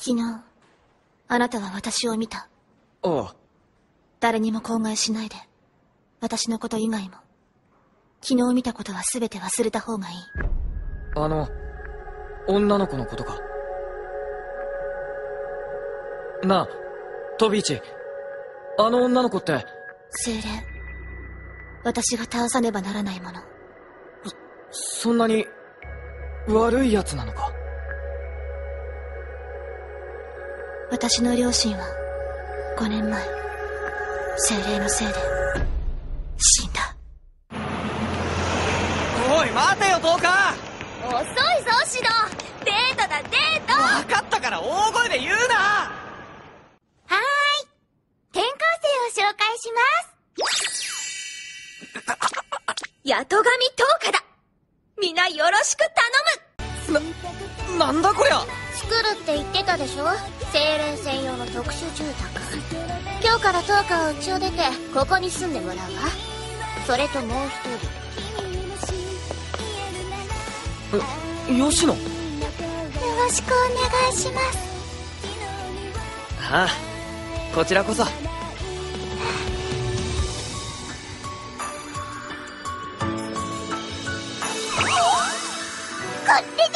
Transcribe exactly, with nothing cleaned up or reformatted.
昨日、あなたは私を見た。 ああ。 誰にも口外しないで。私のこと以外も。昨日見たことは全て忘れた方がいい。 あの、女の子のことか。なあ、トビーチ。あの女の子って。 精霊。私が倒さねばならないもの。 そ、そんなに、悪い奴なのか。 私の両親は、ごねんまえ、精霊のせいで、死んだ。 おい、待てよ、トーカー！遅いぞ、シド！デートだ、デート！ 分かったから大声で言うな！ はーい。転校生を紹介します。八戸神トーカだ！みんなよろしく頼む！な、なんだこりゃ！ 作るって言ってたでしょ？精霊専用の特殊住宅。今日からトーカを家を出て、ここに住んでもらうわ。それともう一人。 え、吉野？よろしくお願いします。 ああ、こちらこそ。こって